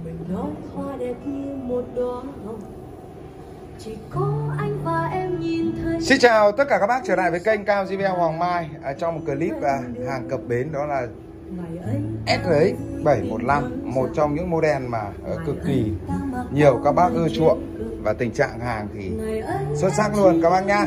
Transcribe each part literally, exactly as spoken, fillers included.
Mình nói hoa đẹp như một đóa hồng, chỉ có anh và em nhìn thấy. Xin chào tất cả các bác trở lại với kênh Cao gi vê lờ Hoàng Mai. à, Trong một clip à, hàng cập bến đó là ét rờ ích bảy một năm, một trong những model mà uh, cực kỳ nhiều các bác ưa chuộng. Và tình trạng hàng thì xuất sắc luôn các bác nhá.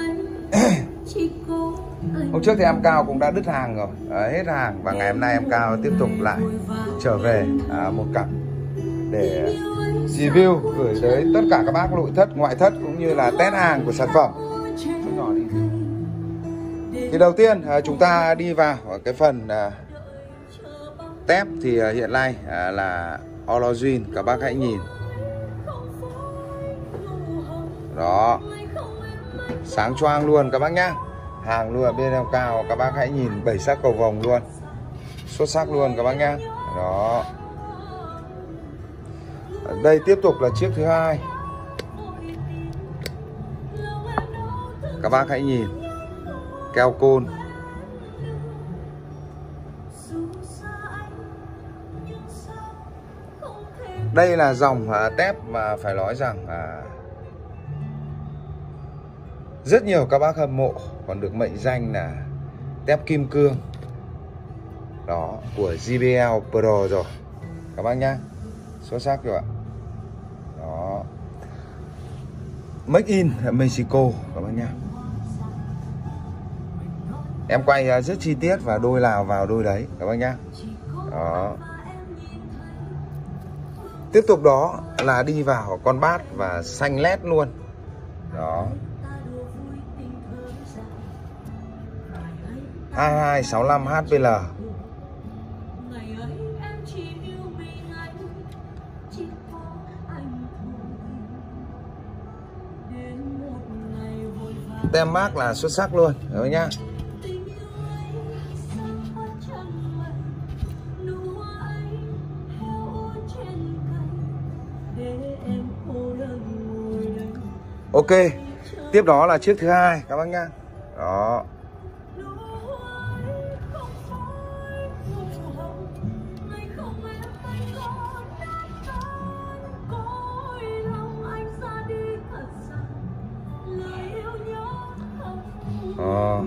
Hôm trước thì em Cao cũng đã đứt hàng rồi, à, hết hàng. Và ngày hôm nay em Cao tiếp tục lại trở về à, một cặp để review gửi tới tất cả các bác nội thất, ngoại thất cũng như là test hàng của sản phẩm. Thì đầu tiên chúng ta đi vào cái phần tép. Thì hiện nay là Origin, các bác hãy nhìn đó, sáng choang luôn các bác nhá. Hàng luôn ở bên em Cao, các bác hãy nhìn bảy sắc cầu vồng luôn, xuất sắc luôn các bác nhá. Đó, đây tiếp tục là chiếc thứ hai. Các bác hãy nhìn keo côn. Đây là dòng à, tép mà phải nói rằng à, rất nhiều các bác hâm mộ, còn được mệnh danh là tép kim cương đó của gi bê lờ Pro rồi các bác nhá, xuất sắc rồi ạ. Đó, Make in Mexico các bác nhá. Em quay rất chi tiết và đôi nào vào đôi đấy các bác nhá. Đó, tiếp tục đó là đi vào con bát và xanh led luôn. Đó, hai hai sáu lăm H P L. Tem mác là xuất sắc luôn rồi nhá. Ok, tiếp đó là chiếc thứ hai các bác nhá. Đó, Ờ.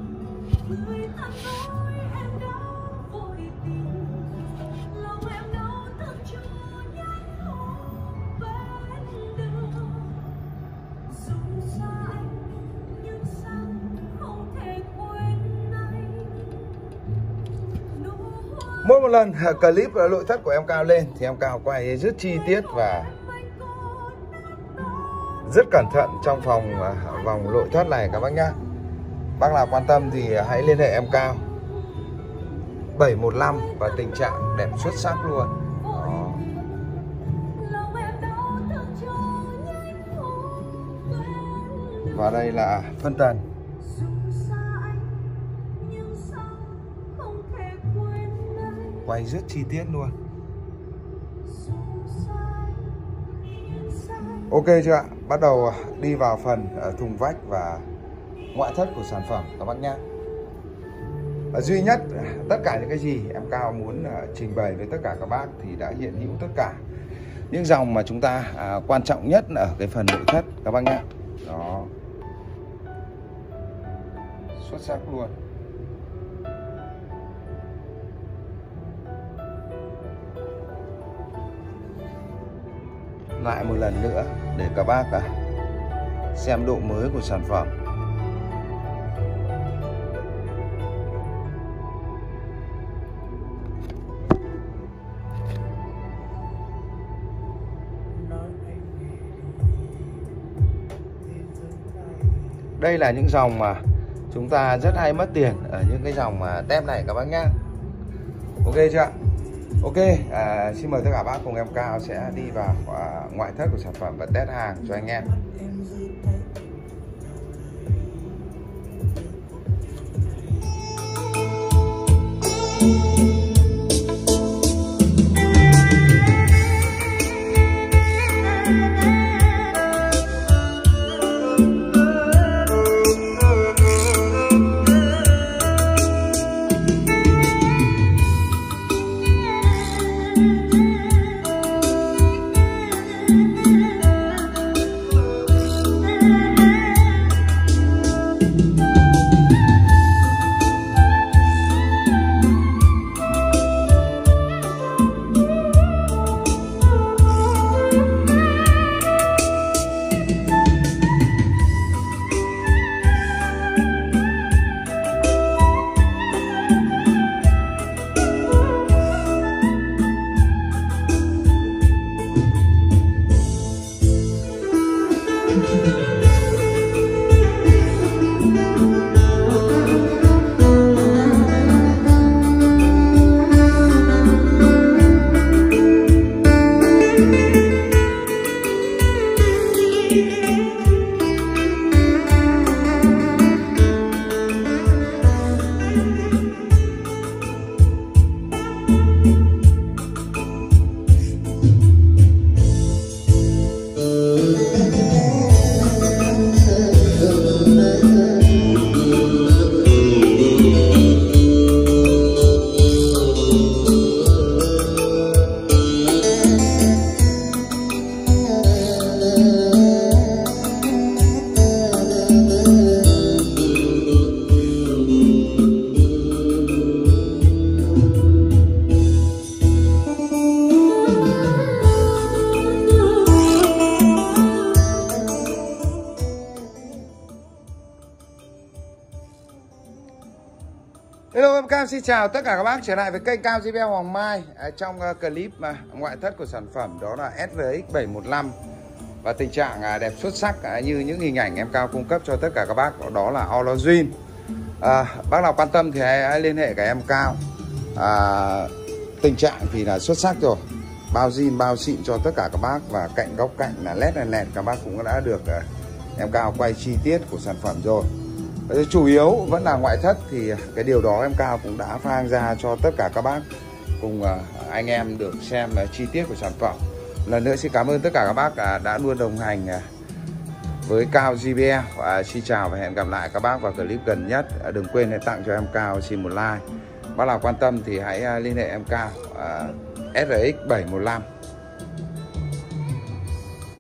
Mỗi một lần clip nội thất của em Cao lên thì em Cao quay rất chi tiết và rất cẩn thận trong phòng vòng nội thất này các bác nhá. Bác nào quan tâm thì hãy liên hệ em Cao. Bảy một năm và tình trạng đẹp xuất sắc luôn. Đó. Và đây là phân tần. Quay rất chi tiết luôn. Ok chưa ạ? Bắt đầu đi vào phần thùng vách và ngoại thất của sản phẩm các bác nhé. Duy nhất tất cả những cái gì em Cao muốn trình bày với tất cả các bác thì đã hiện hữu tất cả những dòng mà chúng ta à, quan trọng nhất ở cái phần nội thất các bác nhé. Đó, xuất sắc luôn. Lại một lần nữa để các bác à, xem độ mới của sản phẩm. Đây là những dòng mà chúng ta rất hay mất tiền ở những cái dòng mà tép này các bác nhá. Ok chưa ạ? Ok, à, xin mời tất cả bác cùng em Cao sẽ đi vào à, ngoại thất của sản phẩm và test hàng cho anh em. Cao xin chào tất cả các bác trở lại với kênh Cao gi bê Hoàng Mai. à, Trong uh, clip mà ngoại thất của sản phẩm đó là ét rờ ích bảy một lăm. Và tình trạng uh, đẹp xuất sắc uh, như những hình ảnh em Cao cung cấp cho tất cả các bác, đó là all zin. à, Bác nào quan tâm thì hãy, hãy liên hệ với em Cao. à, Tình trạng thì là xuất sắc rồi, bao zin bao xịn cho tất cả các bác. Và cạnh góc cạnh là led này led các bác cũng đã được uh, em Cao quay chi tiết của sản phẩm rồi. Chủ yếu vẫn là ngoại thất thì cái điều đó em Cao cũng đã phang ra cho tất cả các bác cùng anh em được xem chi tiết của sản phẩm. Lần nữa xin cảm ơn tất cả các bác đã luôn đồng hành với Cao gi bê. Và xin chào và hẹn gặp lại các bác vào clip gần nhất. Đừng quên hãy tặng cho em Cao xin một like. Bác nào quan tâm thì hãy liên hệ em Cao ét rờ ích bảy một lăm.